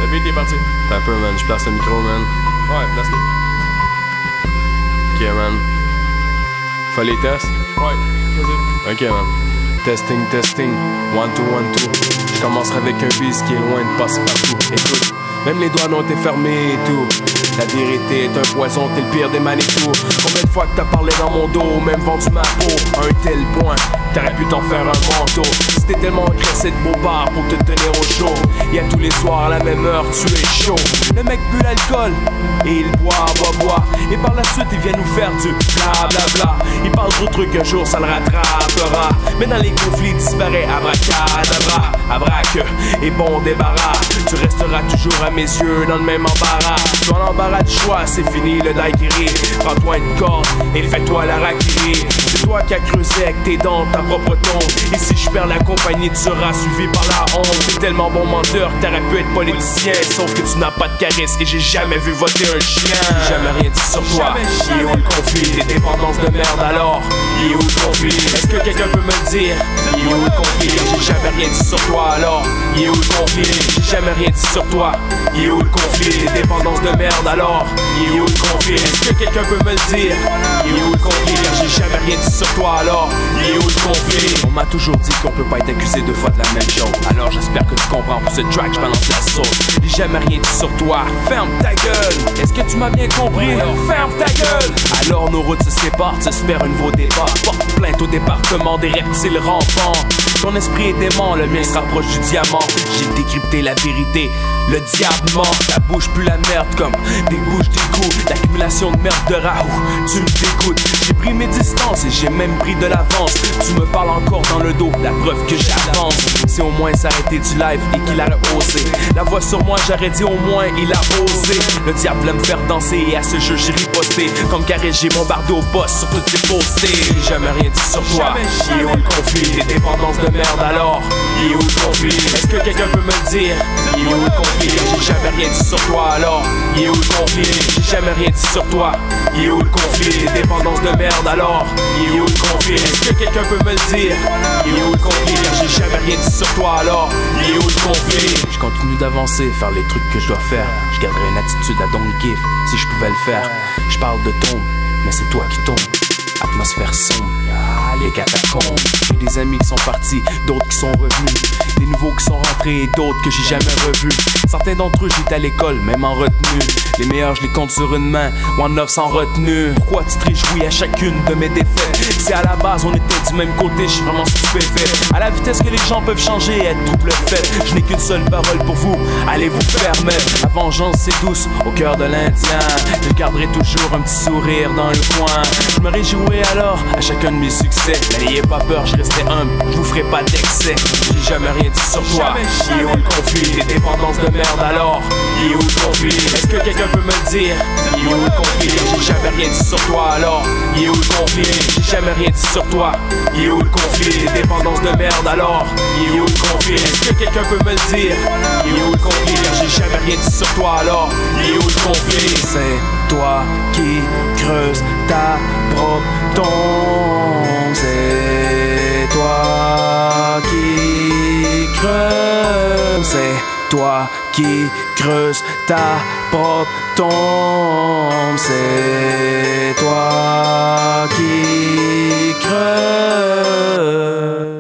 Le beat est parti. T'as un peu, man. Je place le micro, man. Ouais, place-le. Ok, man. Fais les tests? Ouais, vas-y. Ok, man. Testing, testing. 1, 2, 1, 2. Je commencerai avec un bis qui est loin de passer partout. Écoute, même les doigts ont été fermés et tout. La vérité est un poison, t'es le pire des Manitou. Combien de fois que t'as parlé dans mon dos, même vendu ma peau, à un tel point, t'aurais pu t'en faire un manteau. C'était tellement agressé de beau bar pour te tenir au chaud. Y'a tous les soirs à la même heure, tu es chaud. Le mec bu l'alcool et il boit. Et par la suite, il vient nous faire du blablabla. Il parle trop de trucs, un jour ça le rattrapera. Mais dans les conflits, il disparaît abracadabra. Abraque et bon débarras. Tu resteras toujours à mes yeux dans le même embarras. Dans l'embarras du choix, c'est fini le daiquiri. Prends-toi une corde et fais-toi la rakiri. C'est toi qui as creusé avec tes dents ta propre tombe. Et si je perds la compagnie, tu seras suivi par la honte. T'es tellement bon menteur que t'aurais pu être politicien. Sauf que tu n'as pas de charisme et j'ai jamais vu voter un chien. J'ai jamais rien dit sur toi. Il est où le conflit? Tes dépendances de merde alors? Il est où le conflit? Est-ce que quelqu'un peut me le dire? Il est où le conflit? J'ai jamais rien dit sur toi alors? Il est où le conflit? J'ai jamais rien dit sur toi. Il est où le conflit? Tes dépendances de merde alors? Il est où le conflit? Est-ce que quelqu'un peut me le dire? Il est où le conflit? J'ai jamais rien dit sur toi alors? Il est où le conflit? On m'a toujours dit qu'on peut pas être accusé deux fois de la même chose. Alors j'espère que tu comprends pour ce track, je balance la sauce. J'ai jamais rien dit sur toi. Ferme ta gueule. Est-ce que tu m'as bien compris? Ferme ta gueule. Alors nos routes se séparent, tu espères un nouveau débat. Porte plainte au département des reptiles rampants. Ton esprit est dément, le mien se rapproche du diamant. J'ai décrypté la vérité, le diable ment. Ta bouche pue la merde comme des bouches d'égout. L'accumulation de merde de Raoult, tu me dégoûtes. J'ai pris mes distances et j'ai même pris de l'avance. Tu me parles encore dans le dos, la preuve que j'avance. Si au moins s'arrêter du live et qu'il aurait osé. La voix sur moi, j'aurais dit au moins il a osé. Le diable voulait me faire danser et à ce jeu j'ai riposté. Comme carré j'ai bombardé au boss sur toutes les postés. J'ai jamais rien dit sur toi. Il est où le conflit? Tes dépendances de merde alors? Il est où le conflit? Est-ce que quelqu'un peut me le dire? Il est où le conflit? J'ai jamais rien dit sur toi alors? Il est où le conflit? J'ai jamais rien dit sur toi. Il est où le conflit? Tes dépendances de merde alors? Il est où le conflit? Est-ce que quelqu'un peut me le dire? Il est où le conflit? J'ai jamais rien dit sur toi alors? Il est où le conflit? Je continue d'avancer, faire les trucs que je dois faire. Je garderai une attitude à don't give si je pouvais le faire. Je parle de tombe, mais c'est toi qui tombes. Atmosphère sombre, les catacombes. J'ai des amis qui sont partis, d'autres qui sont revenus. Des nouveaux qui sont rentrés et d'autres que j'ai jamais revus. Certains d'entre eux j'étais à l'école, même en retenue. Les meilleurs je les compte sur une main, one love sans retenue. Pourquoi tu te réjouis à chacune de mes défaites? Si à la base on était du même côté, je suis vraiment stupéfait. À la vitesse que les gens peuvent changer et être trouble fait. Je n'ai qu'une seule parole pour vous, allez vous faire mettre. La vengeance c'est douce au cœur de l'Indien. Je garderai toujours un petit sourire dans le coin. Je me réjouirai alors à chacun de mes succès. Mais n'ayez pas peur, je restais humble, je vous ferai pas d'excès. J'ai jamais rien dit sur toi. Il est où le conflit? Tes dépendances de merde alors? Il est où le conflit? Est-ce que quelqu'un peut me le dire? Il est où le conflit? J'ai jamais rien dit sur toi alors? Il est où le conflit? J'ai jamais rien dit sur toi. Il est où le conflit? Tes dépendances de merde alors? Il est où le conflit? Est-ce que quelqu'un peut me le dire? Il est où le conflit? J'ai jamais rien dit sur toi alors? Il est où le conflit? C'est toi qui creuses ta propre tombe. C'est toi qui creuses. C'est toi qui creuses ta propre tombe. C'est toi qui creuses.